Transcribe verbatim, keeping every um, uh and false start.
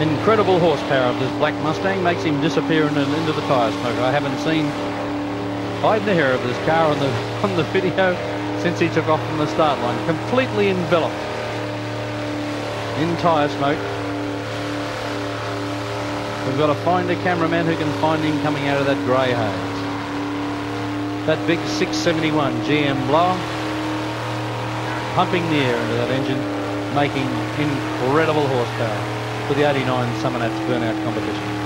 Incredible horsepower of this black Mustang makes him disappear in, into the tyre smoke. I haven't seen hide nor hair of this car on the on the video since he took off from the start line. Completely enveloped in tyre smoke. We've got to find a cameraman who can find him coming out of that grey haze. That big six seventy-one G M blower pumping the air into that engine, making incredible horsepower for the eighty-nine Summernats burnout competition.